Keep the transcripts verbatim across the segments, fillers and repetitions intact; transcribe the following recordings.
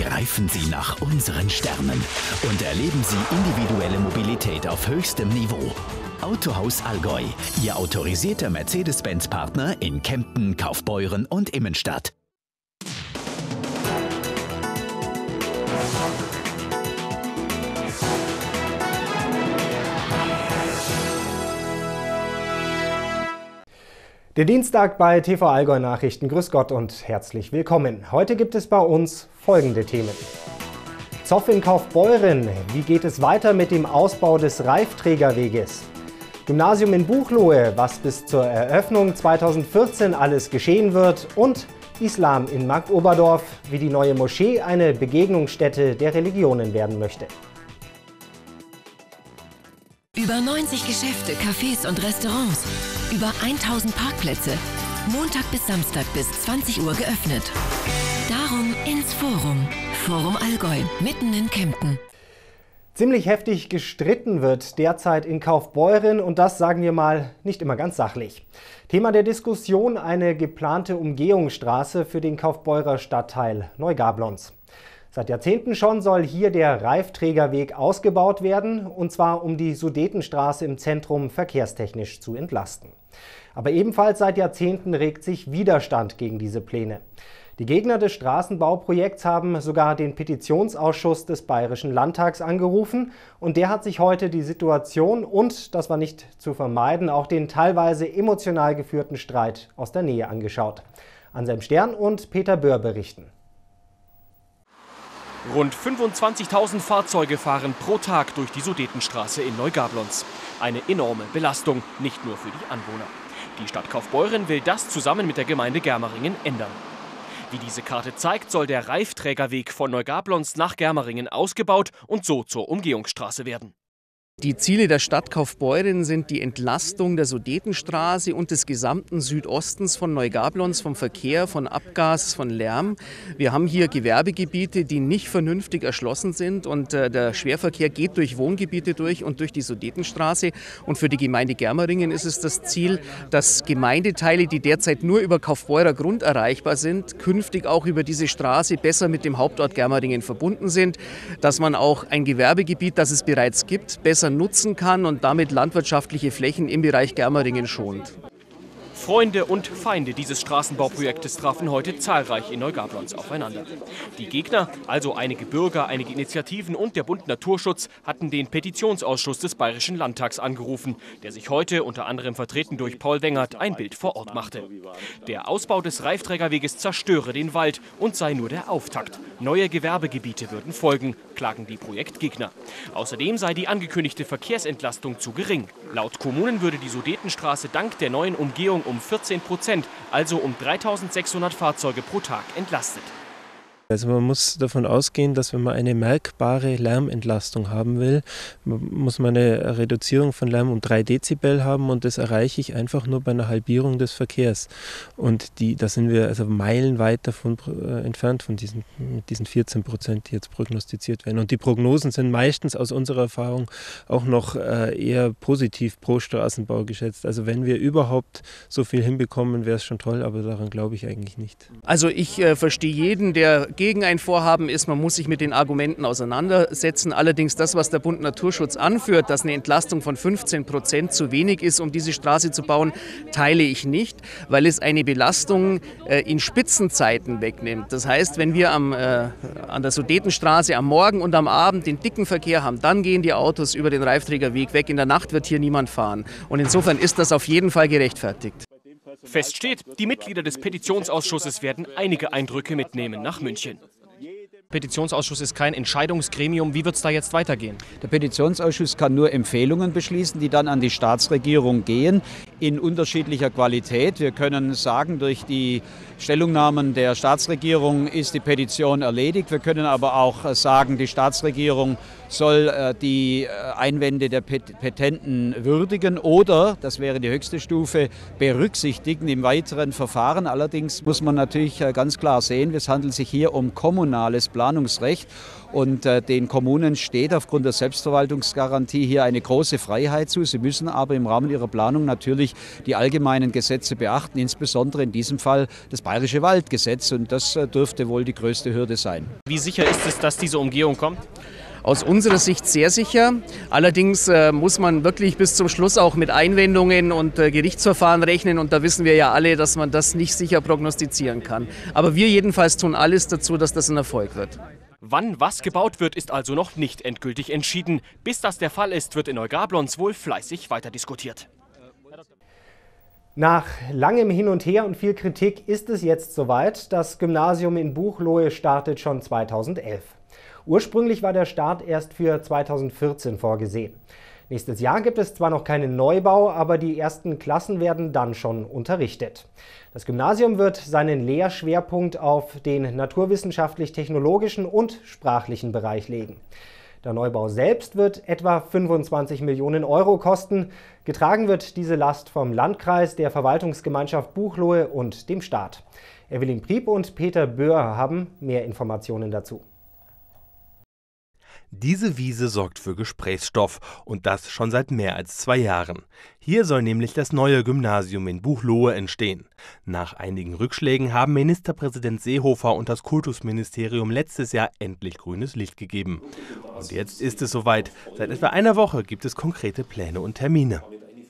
Greifen Sie nach unseren Sternen und erleben Sie individuelle Mobilität auf höchstem Niveau. Autohaus Allgäu, Ihr autorisierter Mercedes-Benz-Partner in Kempten, Kaufbeuren und Immenstadt. Der Dienstag bei T V Allgäu Nachrichten. Grüß Gott und herzlich willkommen. Heute gibt es bei uns folgende Themen. Zoff in Kaufbeuren. Wie geht es weiter mit dem Ausbau des Reifträgerweges? Gymnasium in Buchloe, was bis zur Eröffnung zweitausendvierzehn alles geschehen wird. Und Islam in Marktoberdorf, wie die neue Moschee eine Begegnungsstätte der Religionen werden möchte. Über neunzig Geschäfte, Cafés und Restaurants. Über tausend Parkplätze. Montag bis Samstag bis zwanzig Uhr geöffnet. Darum ins Forum. Forum Allgäu, mitten in Kempten. Ziemlich heftig gestritten wird derzeit in Kaufbeuren und das, sagen wir mal, nicht immer ganz sachlich. Thema der Diskussion eine geplante Umgehungsstraße für den Kaufbeurer Stadtteil Neugablonz. Seit Jahrzehnten schon soll hier der Reifträgerweg ausgebaut werden, und zwar um die Sudetenstraße im Zentrum verkehrstechnisch zu entlasten. Aber ebenfalls seit Jahrzehnten regt sich Widerstand gegen diese Pläne. Die Gegner des Straßenbauprojekts haben sogar den Petitionsausschuss des Bayerischen Landtags angerufen und der hat sich heute die Situation und, das war nicht zu vermeiden, auch den teilweise emotional geführten Streit aus der Nähe angeschaut. Anselm Stern und Peter Böhr berichten. Rund fünfundzwanzigtausend Fahrzeuge fahren pro Tag durch die Sudetenstraße in Neugablonz. Eine enorme Belastung, nicht nur für die Anwohner. Die Stadt Kaufbeuren will das zusammen mit der Gemeinde Germeringen ändern. Wie diese Karte zeigt, soll der Reifträgerweg von Neugablonz nach Germeringen ausgebaut und so zur Umgehungsstraße werden. Die Ziele der Stadt Kaufbeuren sind die Entlastung der Sudetenstraße und des gesamten Südostens von Neugablonz vom Verkehr, von Abgas, von Lärm. Wir haben hier Gewerbegebiete, die nicht vernünftig erschlossen sind und äh, der Schwerverkehr geht durch Wohngebiete durch und durch die Sudetenstraße. Und für die Gemeinde Germeringen ist es das Ziel, dass Gemeindeteile, die derzeit nur über Kaufbeurer Grund erreichbar sind, künftig auch über diese Straße besser mit dem Hauptort Germeringen verbunden sind, dass man auch ein Gewerbegebiet, das es bereits gibt, besser nutzen kann und damit landwirtschaftliche Flächen im Bereich Germeringen schont. Freunde und Feinde dieses Straßenbauprojektes trafen heute zahlreich in Neugablonz aufeinander. Die Gegner, also einige Bürger, einige Initiativen und der Bund Naturschutz, hatten den Petitionsausschuss des Bayerischen Landtags angerufen, der sich heute, unter anderem vertreten durch Paul Wengert, ein Bild vor Ort machte. Der Ausbau des Reifträgerweges zerstöre den Wald und sei nur der Auftakt. Neue Gewerbegebiete würden folgen, klagen die Projektgegner. Außerdem sei die angekündigte Verkehrsentlastung zu gering. Laut Kommunen würde die Sudetenstraße dank der neuen Umgehung um vierzehn Prozent, also um dreitausendsechshundert Fahrzeuge pro Tag entlastet. Also man muss davon ausgehen, dass wenn man eine merkbare Lärmentlastung haben will, muss man eine Reduzierung von Lärm um drei Dezibel haben und das erreiche ich einfach nur bei einer Halbierung des Verkehrs. Und die, da sind wir also meilenweit davon äh, entfernt von diesen, mit diesen vierzehn Prozent, die jetzt prognostiziert werden. Und die Prognosen sind meistens aus unserer Erfahrung auch noch äh, eher positiv pro Straßenbau geschätzt. Also wenn wir überhaupt so viel hinbekommen, wäre es schon toll, aber daran glaube ich eigentlich nicht. Also ich äh, verstehe jeden, der gegen ein Vorhaben ist, man muss sich mit den Argumenten auseinandersetzen. Allerdings das, was der Bund Naturschutz anführt, dass eine Entlastung von fünfzehn Prozent zu wenig ist, um diese Straße zu bauen, teile ich nicht, weil es eine Belastung äh, in Spitzenzeiten wegnimmt. Das heißt, wenn wir am, äh, an der Sudetenstraße am Morgen und am Abend den dicken Verkehr haben, dann gehen die Autos über den Reifträgerweg weg. In der Nacht wird hier niemand fahren. Und insofern ist das auf jeden Fall gerechtfertigt. Fest steht, die Mitglieder des Petitionsausschusses werden einige Eindrücke mitnehmen nach München. Der Petitionsausschuss ist kein Entscheidungsgremium. Wie wird es da jetzt weitergehen? Der Petitionsausschuss kann nur Empfehlungen beschließen, die dann an die Staatsregierung gehen, in unterschiedlicher Qualität. Wir können sagen, durch die Stellungnahmen der Staatsregierung ist die Petition erledigt. Wir können aber auch sagen, die Staatsregierung soll äh, die äh, Einwände der Pet Petenten würdigen oder, das wäre die höchste Stufe, berücksichtigen im weiteren Verfahren. Allerdings muss man natürlich äh, ganz klar sehen, es handelt sich hier um kommunales Planungsrecht und äh, den Kommunen steht aufgrund der Selbstverwaltungsgarantie hier eine große Freiheit zu. Sie müssen aber im Rahmen ihrer Planung natürlich die allgemeinen Gesetze beachten, insbesondere in diesem Fall das Bayerische Waldgesetz, und das äh, dürfte wohl die größte Hürde sein. Wie sicher ist es, dass diese Umgehung kommt? Aus unserer Sicht sehr sicher. Allerdings äh, muss man wirklich bis zum Schluss auch mit Einwendungen und äh, Gerichtsverfahren rechnen. Und da wissen wir ja alle, dass man das nicht sicher prognostizieren kann. Aber wir jedenfalls tun alles dazu, dass das ein Erfolg wird. Wann was gebaut wird, ist also noch nicht endgültig entschieden. Bis das der Fall ist, wird in Neugablonz wohl fleißig weiter diskutiert. Nach langem Hin und Her und viel Kritik ist es jetzt soweit. Das Gymnasium in Buchloe startet schon zweitausendelf. Ursprünglich war der Start erst für zweitausendvierzehn vorgesehen. Nächstes Jahr gibt es zwar noch keinen Neubau, aber die ersten Klassen werden dann schon unterrichtet. Das Gymnasium wird seinen Lehrschwerpunkt auf den naturwissenschaftlich-technologischen und sprachlichen Bereich legen. Der Neubau selbst wird etwa fünfundzwanzig Millionen Euro kosten. Getragen wird diese Last vom Landkreis, der Verwaltungsgemeinschaft Buchloe und dem Staat. Evelyn Prieb und Peter Böhr haben mehr Informationen dazu. Diese Wiese sorgt für Gesprächsstoff, und das schon seit mehr als zwei Jahren. Hier soll nämlich das neue Gymnasium in Buchloe entstehen. Nach einigen Rückschlägen haben Ministerpräsident Seehofer und das Kultusministerium letztes Jahr endlich grünes Licht gegeben. Und jetzt ist es soweit. Seit etwa einer Woche gibt es konkrete Pläne und Termine.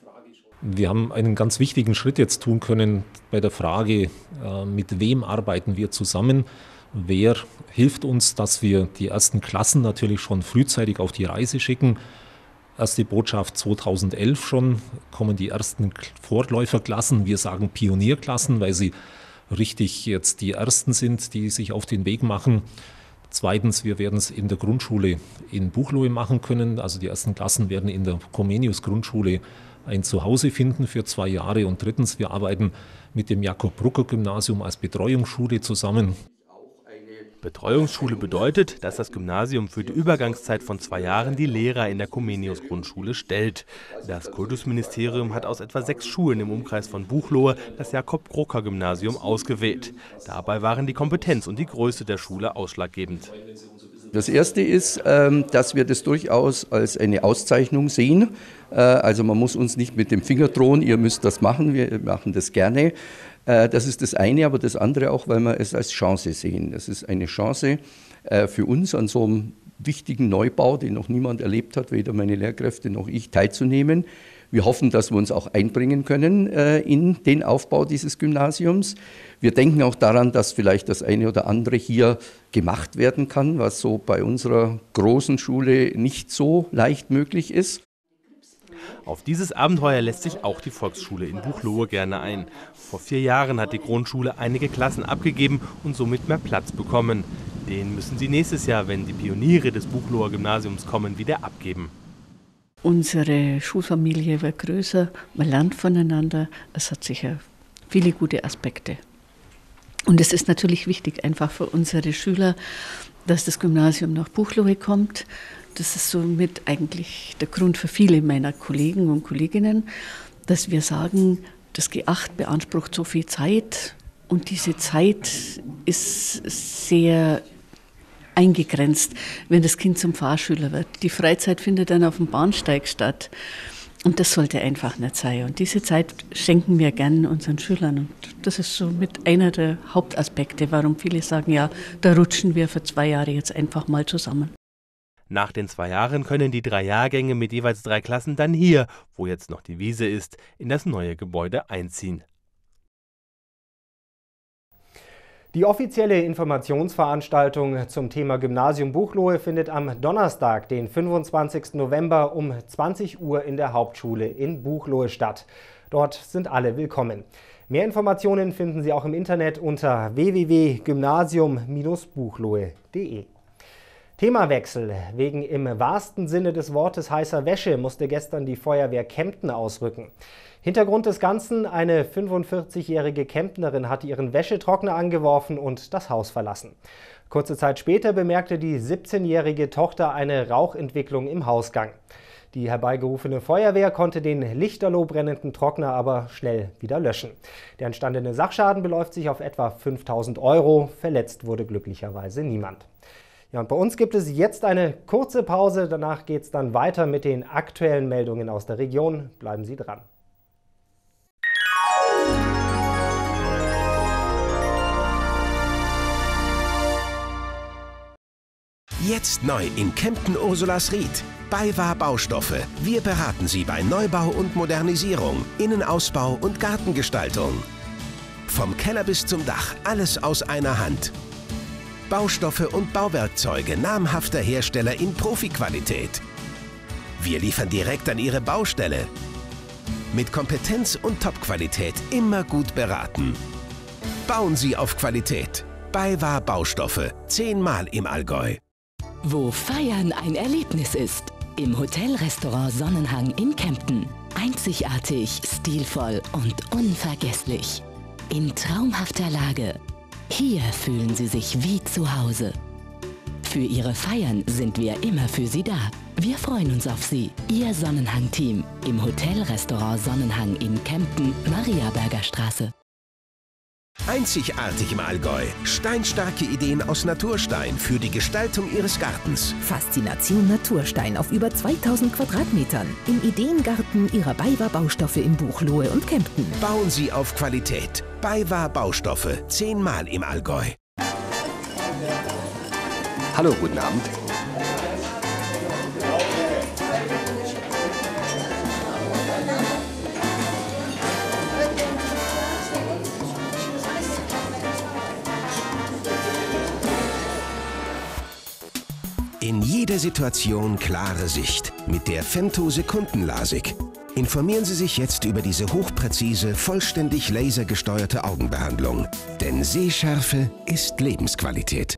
Wir haben einen ganz wichtigen Schritt jetzt tun können bei der Frage, mit wem arbeiten wir zusammen. Wer hilft uns, dass wir die ersten Klassen natürlich schon frühzeitig auf die Reise schicken. Erste Botschaft zweitausendelf schon, kommen die ersten Vorläuferklassen, wir sagen Pionierklassen, weil sie richtig jetzt die ersten sind, die sich auf den Weg machen. Zweitens, wir werden es in der Grundschule in Buchloe machen können. Also die ersten Klassen werden in der Comenius-Grundschule ein Zuhause finden für zwei Jahre. Und drittens, wir arbeiten mit dem Jakob-Brucker-Gymnasium als Betreuungsschule zusammen. Betreuungsschule bedeutet, dass das Gymnasium für die Übergangszeit von zwei Jahren die Lehrer in der Comenius-Grundschule stellt. Das Kultusministerium hat aus etwa sechs Schulen im Umkreis von Buchloe das Jakob-Brucker-Gymnasium ausgewählt. Dabei waren die Kompetenz und die Größe der Schule ausschlaggebend. Das Erste ist, dass wir das durchaus als eine Auszeichnung sehen. Also man muss uns nicht mit dem Finger drohen, ihr müsst das machen, wir machen das gerne. Das ist das eine, aber das andere auch, weil wir es als Chance sehen. Das ist eine Chance für uns, an so einem wichtigen Neubau, den noch niemand erlebt hat, weder meine Lehrkräfte noch ich, teilzunehmen. Wir hoffen, dass wir uns auch einbringen können in den Aufbau dieses Gymnasiums. Wir denken auch daran, dass vielleicht das eine oder andere hier gemacht werden kann, was so bei unserer großen Schule nicht so leicht möglich ist. Auf dieses Abenteuer lässt sich auch die Volksschule in Buchloe gerne ein. Vor vier Jahren hat die Grundschule einige Klassen abgegeben und somit mehr Platz bekommen. Den müssen sie nächstes Jahr, wenn die Pioniere des Buchloer Gymnasiums kommen, wieder abgeben. Unsere Schulfamilie wird größer, man lernt voneinander, es hat sicher viele gute Aspekte. Und es ist natürlich wichtig, einfach für unsere Schüler, dass das Gymnasium nach Buchloe kommt. Das ist somit eigentlich der Grund für viele meiner Kollegen und Kolleginnen, dass wir sagen, das G acht beansprucht so viel Zeit und diese Zeit ist sehr eingegrenzt, wenn das Kind zum Fahrschüler wird. Die Freizeit findet dann auf dem Bahnsteig statt und das sollte einfach nicht sein. Und diese Zeit schenken wir gerne unseren Schülern und das ist so mit einer der Hauptaspekte, warum viele sagen, ja, da rutschen wir für zwei Jahre jetzt einfach mal zusammen. Nach den zwei Jahren können die drei Jahrgänge mit jeweils drei Klassen dann hier, wo jetzt noch die Wiese ist, in das neue Gebäude einziehen. Die offizielle Informationsveranstaltung zum Thema Gymnasium Buchloe findet am Donnerstag, den fünfundzwanzigsten November um zwanzig Uhr in der Hauptschule in Buchloe statt. Dort sind alle willkommen. Mehr Informationen finden Sie auch im Internet unter w w w punkt gymnasium Bindestrich buchloe punkt de. Themawechsel. Wegen im wahrsten Sinne des Wortes heißer Wäsche musste gestern die Feuerwehr Kempten ausrücken. Hintergrund des Ganzen: eine fünfundvierzigjährige Kemptnerin hat ihren Wäschetrockner angeworfen und das Haus verlassen. Kurze Zeit später bemerkte die siebzehnjährige Tochter eine Rauchentwicklung im Hausgang. Die herbeigerufene Feuerwehr konnte den lichterloh brennenden Trockner aber schnell wieder löschen. Der entstandene Sachschaden beläuft sich auf etwa fünftausend Euro. Verletzt wurde glücklicherweise niemand. Ja, und bei uns gibt es jetzt eine kurze Pause. Danach geht es dann weiter mit den aktuellen Meldungen aus der Region. Bleiben Sie dran. Jetzt neu in Kempten Ursulasried. BayWa Baustoffe. Wir beraten Sie bei Neubau und Modernisierung, Innenausbau und Gartengestaltung. Vom Keller bis zum Dach, alles aus einer Hand. Baustoffe und Bauwerkzeuge namhafter Hersteller in Profiqualität. Wir liefern direkt an Ihre Baustelle. Mit Kompetenz und Topqualität immer gut beraten. Bauen Sie auf Qualität. BayWa Baustoffe. Zehnmal im Allgäu. Wo Feiern ein Erlebnis ist. Im Hotelrestaurant Sonnenhang in Kempten. Einzigartig, stilvoll und unvergesslich. In traumhafter Lage. Hier fühlen Sie sich wie zu Hause. Für Ihre Feiern sind wir immer für Sie da. Wir freuen uns auf Sie. Ihr Sonnenhang-Team im Hotelrestaurant Sonnenhang in Kempten, Mariaberger Straße. Einzigartig im Allgäu. Steinstarke Ideen aus Naturstein für die Gestaltung Ihres Gartens. Faszination Naturstein auf über zweitausend Quadratmetern. Im Ideengarten Ihrer BayWa Baustoffe in Buchloe und Kempten. Bauen Sie auf Qualität. BayWa Baustoffe. Zehnmal im Allgäu. Hallo, guten Abend. In jeder Situation klare Sicht mit der Femto Sekundenlasik. Informieren Sie sich jetzt über diese hochpräzise, vollständig lasergesteuerte Augenbehandlung. Denn Sehschärfe ist Lebensqualität.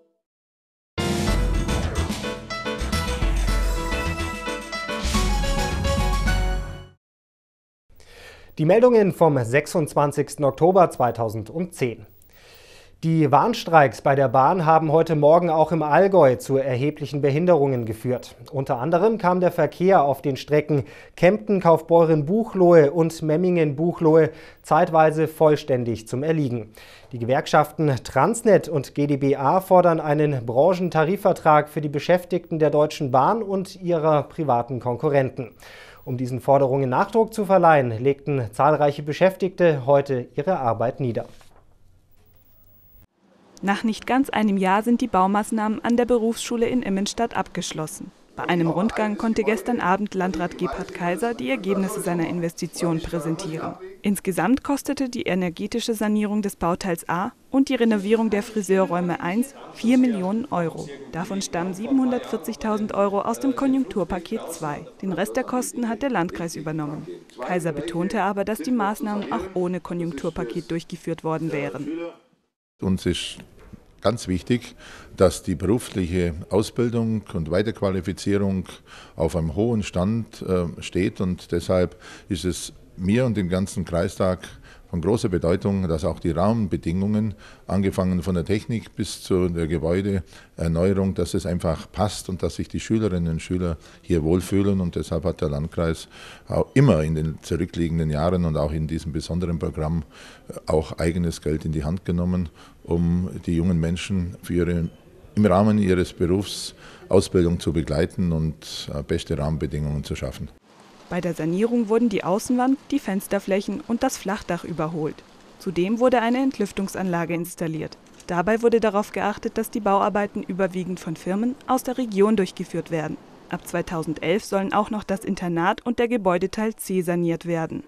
Die Meldungen vom sechsundzwanzigsten Oktober zweitausendzehn. Die Warnstreiks bei der Bahn haben heute Morgen auch im Allgäu zu erheblichen Behinderungen geführt. Unter anderem kam der Verkehr auf den Strecken Kempten-Kaufbeuren-Buchloe und Memmingen-Buchloe zeitweise vollständig zum Erliegen. Die Gewerkschaften Transnet und G d B A fordern einen Branchentarifvertrag für die Beschäftigten der Deutschen Bahn und ihrer privaten Konkurrenten. Um diesen Forderungen Nachdruck zu verleihen, legten zahlreiche Beschäftigte heute ihre Arbeit nieder. Nach nicht ganz einem Jahr sind die Baumaßnahmen an der Berufsschule in Immenstadt abgeschlossen. Bei einem Rundgang konnte gestern Abend Landrat Gebhard Kaiser die Ergebnisse seiner Investition präsentieren. Insgesamt kostete die energetische Sanierung des Bauteils A und die Renovierung der Friseurräume eins vier Millionen Euro. Davon stammen siebenhundertvierzigtausend Euro aus dem Konjunkturpaket zwei. Den Rest der Kosten hat der Landkreis übernommen. Kaiser betonte aber, dass die Maßnahmen auch ohne Konjunkturpaket durchgeführt worden wären. Uns ist ganz wichtig, dass die berufliche Ausbildung und Weiterqualifizierung auf einem hohen Stand äh, steht. Und deshalb ist es mir und dem ganzen Kreistag von großer Bedeutung, dass auch die Rahmenbedingungen, angefangen von der Technik bis zu der Gebäudeerneuerung, dass es einfach passt und dass sich die Schülerinnen und Schüler hier wohlfühlen. Und deshalb hat der Landkreis auch immer in den zurückliegenden Jahren und auch in diesem besonderen Programm auch eigenes Geld in die Hand genommen, um die jungen Menschen für ihre, im Rahmen ihres Berufs Ausbildung zu begleiten und beste Rahmenbedingungen zu schaffen. Bei der Sanierung wurden die Außenwand, die Fensterflächen und das Flachdach überholt. Zudem wurde eine Entlüftungsanlage installiert. Dabei wurde darauf geachtet, dass die Bauarbeiten überwiegend von Firmen aus der Region durchgeführt werden. Ab zweitausendelf sollen auch noch das Internat und der Gebäudeteil C saniert werden.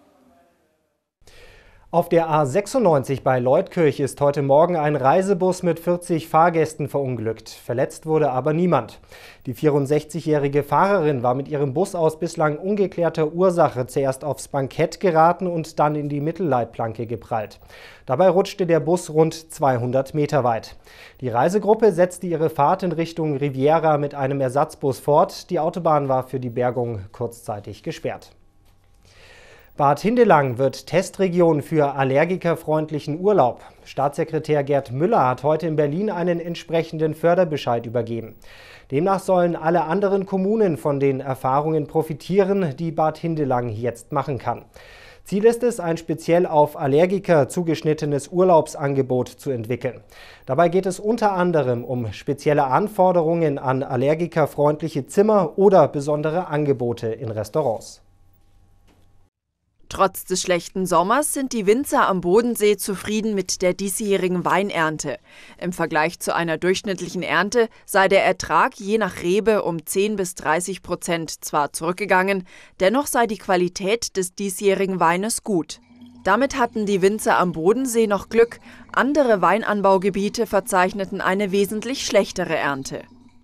Auf der A sechsundneunzig bei Leutkirch ist heute Morgen ein Reisebus mit vierzig Fahrgästen verunglückt. Verletzt wurde aber niemand. Die vierundsechzigjährige Fahrerin war mit ihrem Bus aus bislang ungeklärter Ursache zuerst aufs Bankett geraten und dann in die Mittelleitplanke geprallt. Dabei rutschte der Bus rund zweihundert Meter weit. Die Reisegruppe setzte ihre Fahrt in Richtung Riviera mit einem Ersatzbus fort. Die Autobahn war für die Bergung kurzzeitig gesperrt. Bad Hindelang wird Testregion für allergikerfreundlichen Urlaub. Staatssekretär Gerd Müller hat heute in Berlin einen entsprechenden Förderbescheid übergeben. Demnach sollen alle anderen Kommunen von den Erfahrungen profitieren, die Bad Hindelang jetzt machen kann. Ziel ist es, ein speziell auf Allergiker zugeschnittenes Urlaubsangebot zu entwickeln. Dabei geht es unter anderem um spezielle Anforderungen an allergikerfreundliche Zimmer oder besondere Angebote in Restaurants. Trotz des schlechten Sommers sind die Winzer am Bodensee zufrieden mit der diesjährigen Weinernte. Im Vergleich zu einer durchschnittlichen Ernte sei der Ertrag je nach Rebe um zehn bis dreißig Prozent zwar zurückgegangen, dennoch sei die Qualität des diesjährigen Weines gut. Damit hatten die Winzer am Bodensee noch Glück, andere Weinanbaugebiete verzeichneten eine wesentlich schlechtere Ernte.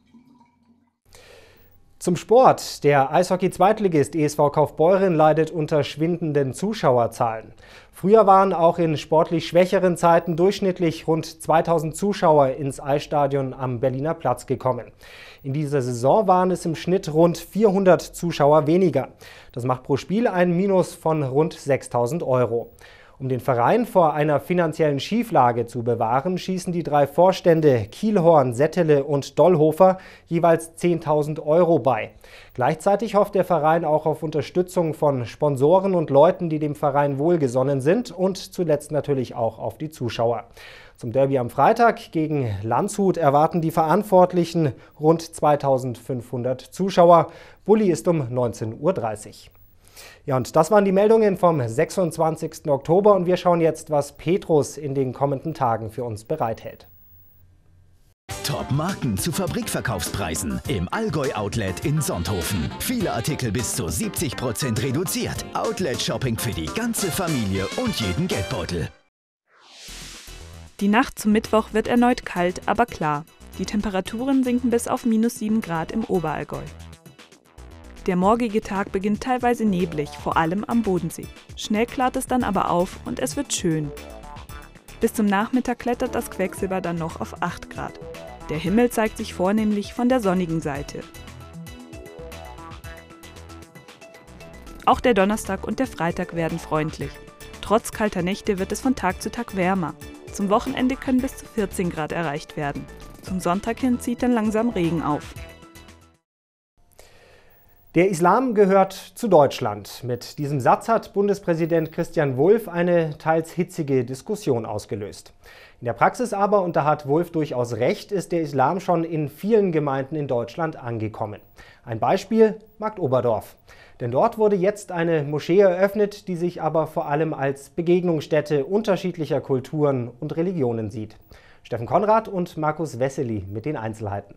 Zum Sport. Der Eishockey-Zweitligist E S V Kaufbeuren leidet unter schwindenden Zuschauerzahlen. Früher waren auch in sportlich schwächeren Zeiten durchschnittlich rund zweitausend Zuschauer ins Eisstadion am Berliner Platz gekommen. In dieser Saison waren es im Schnitt rund vierhundert Zuschauer weniger. Das macht pro Spiel ein Minus von rund sechstausend Euro. Um den Verein vor einer finanziellen Schieflage zu bewahren, schießen die drei Vorstände Kielhorn, Settele und Dollhofer jeweils zehntausend Euro bei. Gleichzeitig hofft der Verein auch auf Unterstützung von Sponsoren und Leuten, die dem Verein wohlgesonnen sind, und zuletzt natürlich auch auf die Zuschauer. Zum Derby am Freitag gegen Landshut erwarten die Verantwortlichen rund zweitausendfünfhundert Zuschauer. Bulli ist um neunzehn Uhr dreißig. Ja, und das waren die Meldungen vom sechsundzwanzigsten Oktober und wir schauen jetzt, was Petrus in den kommenden Tagen für uns bereithält. Top-Marken zu Fabrikverkaufspreisen im Allgäu Outlet in Sonthofen. Viele Artikel bis zu siebzig Prozent reduziert. Outlet-Shopping für die ganze Familie und jeden Geldbeutel. Die Nacht zum Mittwoch wird erneut kalt, aber klar. Die Temperaturen sinken bis auf minus sieben Grad im Oberallgäu. Der morgige Tag beginnt teilweise neblig, vor allem am Bodensee. Schnell klart es dann aber auf und es wird schön. Bis zum Nachmittag klettert das Quecksilber dann noch auf acht Grad. Der Himmel zeigt sich vornehmlich von der sonnigen Seite. Auch der Donnerstag und der Freitag werden freundlich. Trotz kalter Nächte wird es von Tag zu Tag wärmer. Zum Wochenende können bis zu vierzehn Grad erreicht werden. Zum Sonntag hin zieht dann langsam Regen auf. Der Islam gehört zu Deutschland. Mit diesem Satz hat Bundespräsident Christian Wulff eine teils hitzige Diskussion ausgelöst. In der Praxis aber, und da hat Wulff durchaus recht, ist der Islam schon in vielen Gemeinden in Deutschland angekommen. Ein Beispiel: Marktoberdorf. Denn dort wurde jetzt eine Moschee eröffnet, die sich aber vor allem als Begegnungsstätte unterschiedlicher Kulturen und Religionen sieht. Steffen Konrad und Markus Wessely mit den Einzelheiten.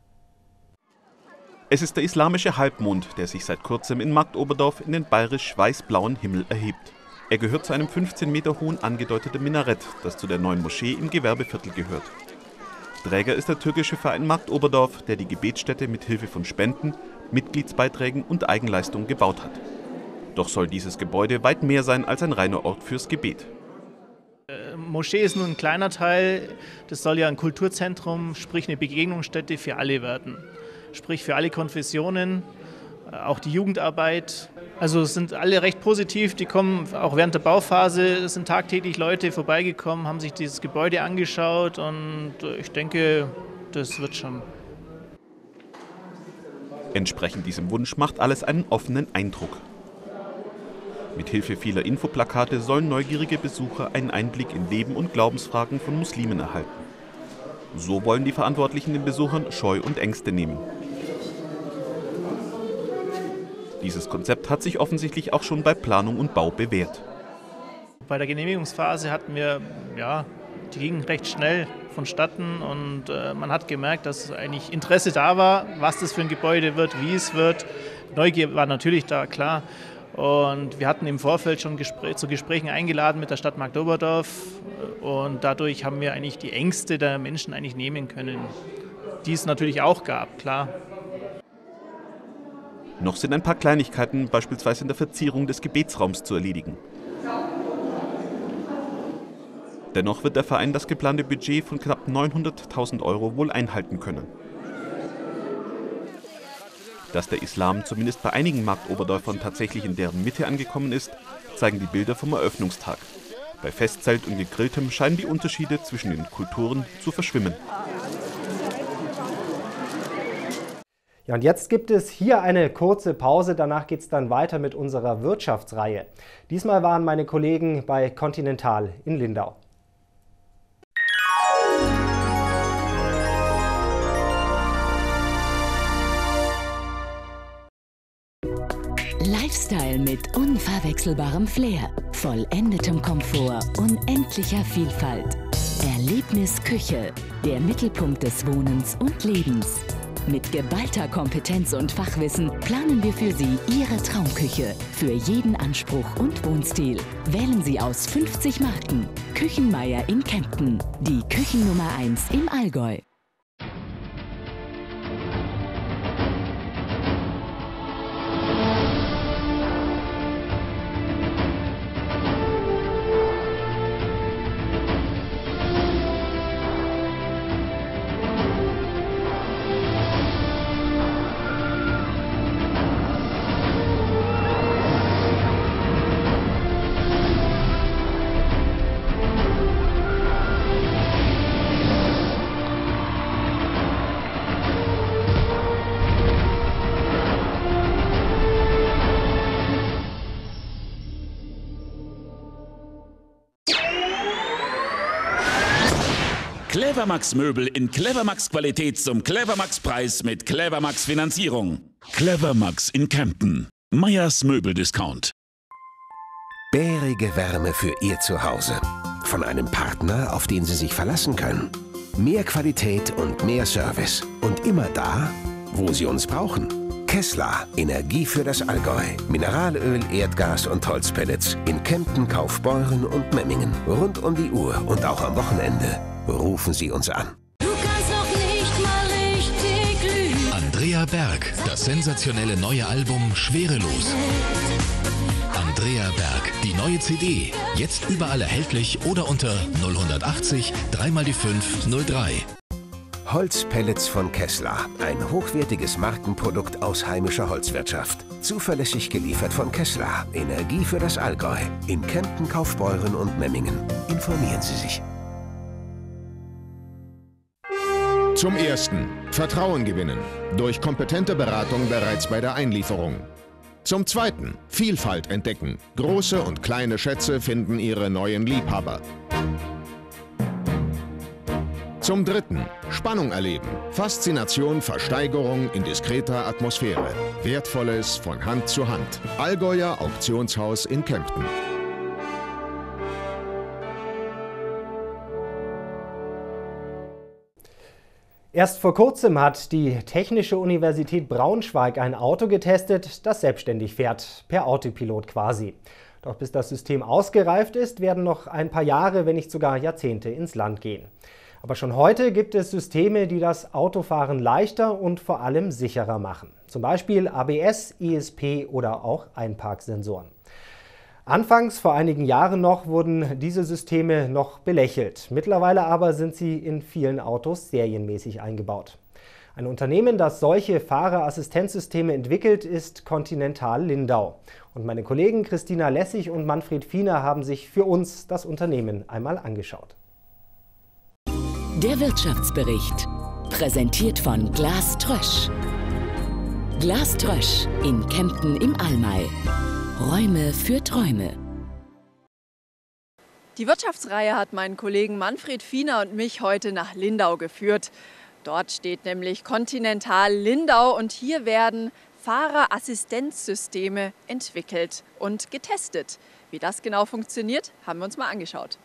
Es ist der islamische Halbmond, der sich seit kurzem in Marktoberdorf in den bayerisch-weiß-blauen Himmel erhebt. Er gehört zu einem fünfzehn Meter hohen angedeuteten Minarett, das zu der neuen Moschee im Gewerbeviertel gehört. Träger ist der türkische Verein Marktoberdorf, der die Gebetsstätte mit Hilfe von Spenden, Mitgliedsbeiträgen und Eigenleistungen gebaut hat. Doch soll dieses Gebäude weit mehr sein als ein reiner Ort fürs Gebet. Moschee ist nur ein kleiner Teil, das soll ja ein Kulturzentrum, sprich eine Begegnungsstätte für alle werden. Sprich für alle Konfessionen, auch die Jugendarbeit. Also es sind alle recht positiv, die kommen auch während der Bauphase, es sind tagtäglich Leute vorbeigekommen, haben sich dieses Gebäude angeschaut und ich denke, das wird schon. Entsprechend diesem Wunsch macht alles einen offenen Eindruck. Mit Hilfe vieler Infoplakate sollen neugierige Besucher einen Einblick in Leben und Glaubensfragen von Muslimen erhalten. So wollen die Verantwortlichen den Besuchern Scheu und Ängste nehmen. Dieses Konzept hat sich offensichtlich auch schon bei Planung und Bau bewährt. Bei der Genehmigungsphase hatten wir, ja, die ging recht schnell vonstatten und äh, man hat gemerkt, dass eigentlich Interesse da war, was das für ein Gebäude wird, wie es wird. Neugier war natürlich da, klar. Und wir hatten im Vorfeld schon Gespräch, zu Gesprächen eingeladen mit der Stadt Marktoberdorf und dadurch haben wir eigentlich die Ängste der Menschen eigentlich nehmen können, die es natürlich auch gab, klar. Noch sind ein paar Kleinigkeiten, beispielsweise in der Verzierung des Gebetsraums, zu erledigen. Dennoch wird der Verein das geplante Budget von knapp neunhunderttausend Euro wohl einhalten können. Dass der Islam zumindest bei einigen Marktoberdörfern tatsächlich in deren Mitte angekommen ist, zeigen die Bilder vom Eröffnungstag. Bei Festzelt und Gegrilltem scheinen die Unterschiede zwischen den Kulturen zu verschwimmen. Ja, und jetzt gibt es hier eine kurze Pause, danach geht es dann weiter mit unserer Wirtschaftsreihe. Diesmal waren meine Kollegen bei Continental in Lindau. Lifestyle mit unverwechselbarem Flair, vollendetem Komfort, unendlicher Vielfalt. Erlebnisküche, der Mittelpunkt des Wohnens und Lebens. Mit geballter Kompetenz und Fachwissen planen wir für Sie Ihre Traumküche für jeden Anspruch und Wohnstil. Wählen Sie aus fünfzig Marken. Küchenmeier in Kempten, die Küchennummer eins im Allgäu. Clevermax Möbel in Clevermax Qualität zum Clevermax Preis mit Clevermax Finanzierung. Clevermax in Kempten. Meyers Möbeldiscount. Bärige Wärme für Ihr Zuhause. Von einem Partner, auf den Sie sich verlassen können. Mehr Qualität und mehr Service. Und immer da, wo Sie uns brauchen. Kessler, Energie für das Allgäu. Mineralöl, Erdgas und Holzpellets in Kempten, Kaufbeuren und Memmingen. Rund um die Uhr und auch am Wochenende. Rufen Sie uns an. Du kannst noch nicht mal richtig glühen. Andrea Berg, das sensationelle neue Album Schwerelos. Andrea Berg, die neue C D. Jetzt überall erhältlich oder unter null achtzig drei mal die fünf null drei. Holzpellets von Kessler. Ein hochwertiges Markenprodukt aus heimischer Holzwirtschaft. Zuverlässig geliefert von Kessler. Energie für das Allgäu. In Kempten, Kaufbeuren und Memmingen. Informieren Sie sich. Zum Ersten Vertrauen gewinnen. Durch kompetente Beratung bereits bei der Einlieferung. Zum Zweiten Vielfalt entdecken. Große und kleine Schätze finden ihre neuen Liebhaber. Zum Dritten Spannung erleben. Faszination, Versteigerung in diskreter Atmosphäre. Wertvolles von Hand zu Hand. Allgäuer Auktionshaus in Kempten. Erst vor kurzem hat die Technische Universität Braunschweig ein Auto getestet, das selbstständig fährt, per Autopilot quasi. Doch bis das System ausgereift ist, werden noch ein paar Jahre, wenn nicht sogar Jahrzehnte ins Land gehen. Aber schon heute gibt es Systeme, die das Autofahren leichter und vor allem sicherer machen. Zum Beispiel A B S, E S P oder auch Einparksensoren. Anfangs, vor einigen Jahren noch, wurden diese Systeme noch belächelt. Mittlerweile aber sind sie in vielen Autos serienmäßig eingebaut. Ein Unternehmen, das solche Fahrerassistenzsysteme entwickelt, ist Continental Lindau. Und meine Kollegen Christina Lessig und Manfred Fiener haben sich für uns das Unternehmen einmal angeschaut. Der Wirtschaftsbericht, präsentiert von Glas Trösch. Glas Trösch in Kempten im Almay. Räume für Träume. Die Wirtschaftsreihe hat meinen Kollegen Manfred Fiener und mich heute nach Lindau geführt. Dort steht nämlich Continental Lindau und hier werden Fahrerassistenzsysteme entwickelt und getestet. Wie das genau funktioniert, haben wir uns mal angeschaut.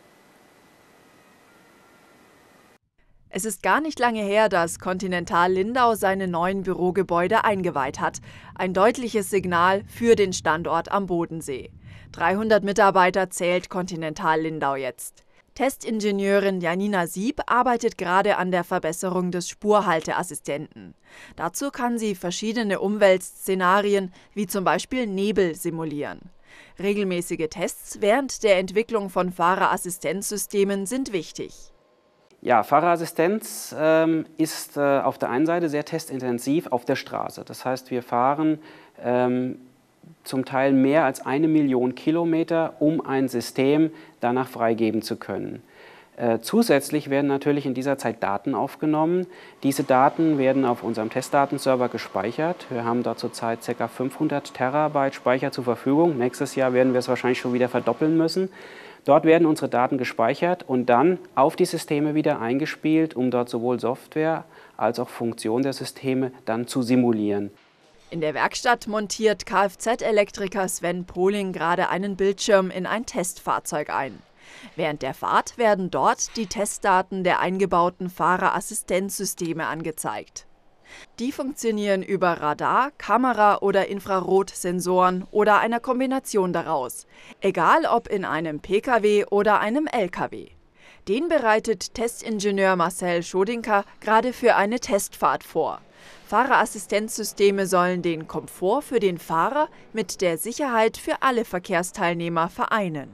Es ist gar nicht lange her, dass Continental Lindau seine neuen Bürogebäude eingeweiht hat. Ein deutliches Signal für den Standort am Bodensee. dreihundert Mitarbeiter zählt Continental Lindau jetzt. Testingenieurin Janina Sieb arbeitet gerade an der Verbesserung des Spurhalteassistenten. Dazu kann sie verschiedene Umweltszenarien wie zum Beispiel Nebel simulieren. Regelmäßige Tests während der Entwicklung von Fahrerassistenzsystemen sind wichtig. Ja, Fahrerassistenz ähm, ist äh, auf der einen Seite sehr testintensiv auf der Straße. Das heißt, wir fahren ähm, zum Teil mehr als eine Million Kilometer, um ein System danach freigeben zu können. Äh, zusätzlich werden natürlich in dieser Zeit Daten aufgenommen. Diese Daten werden auf unserem Testdatenserver gespeichert. Wir haben da zurzeit ca. fünfhundert Terabyte Speicher zur Verfügung. Nächstes Jahr werden wir es wahrscheinlich schon wieder verdoppeln müssen. Dort werden unsere Daten gespeichert und dann auf die Systeme wieder eingespielt, um dort sowohl Software als auch Funktion der Systeme dann zu simulieren. In der Werkstatt montiert Kfz-Elektriker Sven Pohling gerade einen Bildschirm in ein Testfahrzeug ein. Während der Fahrt werden dort die Testdaten der eingebauten Fahrerassistenzsysteme angezeigt. Die funktionieren über Radar, Kamera oder Infrarotsensoren oder einer Kombination daraus, egal ob in einem Pkw oder einem Lkw. Den bereitet Testingenieur Marcel Schodinker gerade für eine Testfahrt vor. Fahrerassistenzsysteme sollen den Komfort für den Fahrer mit der Sicherheit für alle Verkehrsteilnehmer vereinen.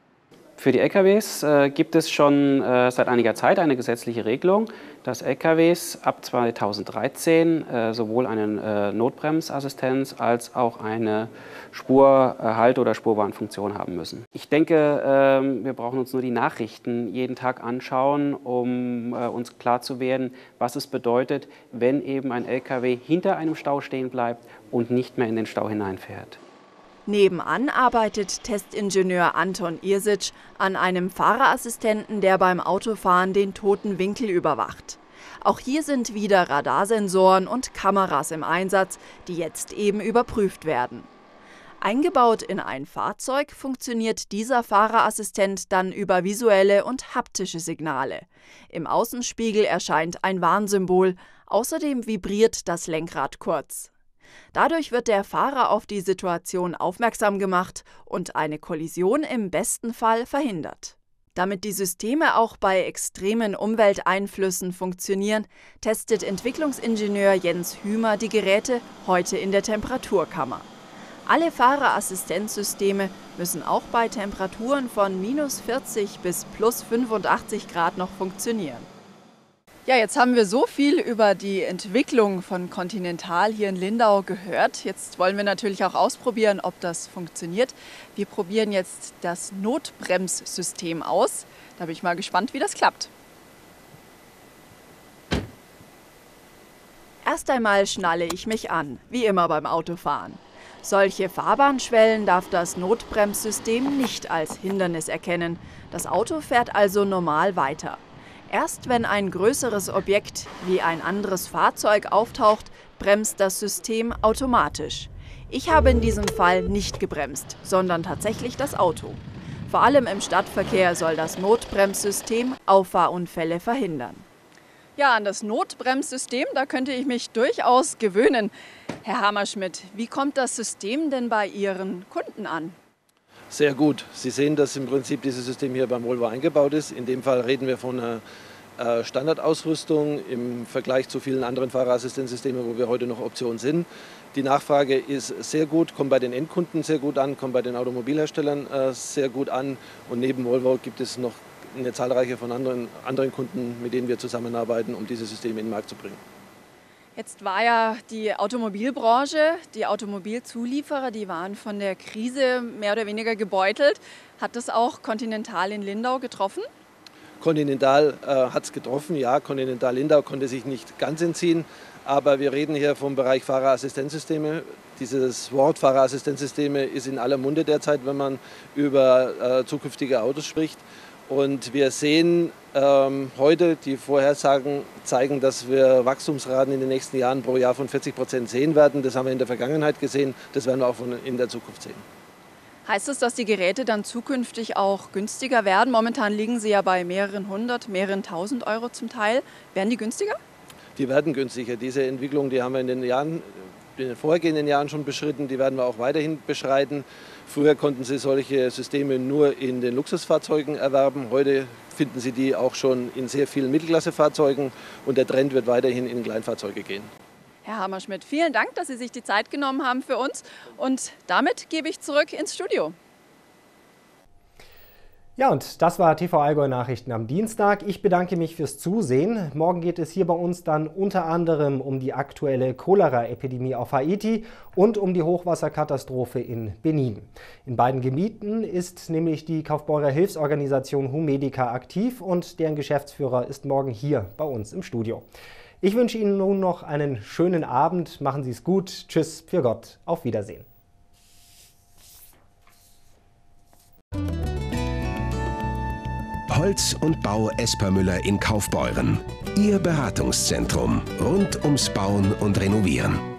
Für die Lkws äh, gibt es schon äh, seit einiger Zeit eine gesetzliche Regelung, dass Lkws ab zweitausenddreizehn äh, sowohl eine äh, Notbremsassistenz als auch eine Spurhalt- oder Spurwarnfunktion haben müssen. Ich denke, äh, wir brauchen uns nur die Nachrichten jeden Tag anschauen, um äh, uns klar zu werden, was es bedeutet, wenn eben ein Lkw hinter einem Stau stehen bleibt und nicht mehr in den Stau hineinfährt. Nebenan arbeitet Testingenieur Anton Irsitsch an einem Fahrerassistenten, der beim Autofahren den toten Winkel überwacht. Auch hier sind wieder Radarsensoren und Kameras im Einsatz, die jetzt eben überprüft werden. Eingebaut in ein Fahrzeug funktioniert dieser Fahrerassistent dann über visuelle und haptische Signale. Im Außenspiegel erscheint ein Warnsymbol, außerdem vibriert das Lenkrad kurz. Dadurch wird der Fahrer auf die Situation aufmerksam gemacht und eine Kollision im besten Fall verhindert. Damit die Systeme auch bei extremen Umwelteinflüssen funktionieren, testet Entwicklungsingenieur Jens Hümer die Geräte heute in der Temperaturkammer. Alle Fahrerassistenzsysteme müssen auch bei Temperaturen von minus vierzig bis plus fünfundachtzig Grad noch funktionieren. Ja, jetzt haben wir so viel über die Entwicklung von Continental hier in Lindau gehört. Jetzt wollen wir natürlich auch ausprobieren, ob das funktioniert. Wir probieren jetzt das Notbremssystem aus. Da bin ich mal gespannt, wie das klappt. Erst einmal schnalle ich mich an, wie immer beim Autofahren. Solche Fahrbahnschwellen darf das Notbremssystem nicht als Hindernis erkennen. Das Auto fährt also normal weiter. Erst wenn ein größeres Objekt wie ein anderes Fahrzeug auftaucht, bremst das System automatisch. Ich habe in diesem Fall nicht gebremst, sondern tatsächlich das Auto. Vor allem im Stadtverkehr soll das Notbremssystem Auffahrunfälle verhindern. Ja, an das Notbremssystem, da könnte ich mich durchaus gewöhnen. Herr Hammerschmidt, wie kommt das System denn bei Ihren Kunden an? Sehr gut. Sie sehen, dass im Prinzip dieses System hier beim Volvo eingebaut ist. In dem Fall reden wir von einer Standardausrüstung im Vergleich zu vielen anderen Fahrerassistenzsystemen, wo wir heute noch Optionen sind. Die Nachfrage ist sehr gut, kommt bei den Endkunden sehr gut an, kommt bei den Automobilherstellern sehr gut an. Und neben Volvo gibt es noch eine zahlreiche von anderen, anderen Kunden, mit denen wir zusammenarbeiten, um dieses System in den Markt zu bringen. Jetzt war ja die Automobilbranche, die Automobilzulieferer, die waren von der Krise mehr oder weniger gebeutelt. Hat das auch Continental in Lindau getroffen? Continental äh, hat es getroffen, ja. Continental Lindau konnte sich nicht ganz entziehen. Aber wir reden hier vom Bereich Fahrerassistenzsysteme. Dieses Wort Fahrerassistenzsysteme ist in aller Munde derzeit, wenn man über äh, zukünftige Autos spricht. Und wir sehen ähm, heute, die Vorhersagen zeigen, dass wir Wachstumsraten in den nächsten Jahren pro Jahr von vierzig Prozent sehen werden. Das haben wir in der Vergangenheit gesehen, das werden wir auch von, in der Zukunft sehen. Heißt das, dass die Geräte dann zukünftig auch günstiger werden? Momentan liegen sie ja bei mehreren hundert, mehreren tausend Euro zum Teil. Werden die günstiger? Die werden günstiger. Diese Entwicklung, die haben wir in den Jahren, in den vorhergehenden Jahren schon beschritten, die werden wir auch weiterhin beschreiten. Früher konnten Sie solche Systeme nur in den Luxusfahrzeugen erwerben. Heute finden Sie die auch schon in sehr vielen Mittelklassefahrzeugen und der Trend wird weiterhin in Kleinfahrzeuge gehen. Herr Hammerschmidt, vielen Dank, dass Sie sich die Zeit genommen haben für uns und damit gebe ich zurück ins Studio. Ja, und das war T V Allgäu Nachrichten am Dienstag. Ich bedanke mich fürs Zusehen. Morgen geht es hier bei uns dann unter anderem um die aktuelle Cholera-Epidemie auf Haiti und um die Hochwasserkatastrophe in Benin. In beiden Gebieten ist nämlich die Kaufbeurer Hilfsorganisation Humedica aktiv und deren Geschäftsführer ist morgen hier bei uns im Studio. Ich wünsche Ihnen nun noch einen schönen Abend. Machen Sie es gut. Tschüss, für Gott. Auf Wiedersehen. Holz und Bau Espermüller in Kaufbeuren. Ihr Beratungszentrum rund ums Bauen und Renovieren.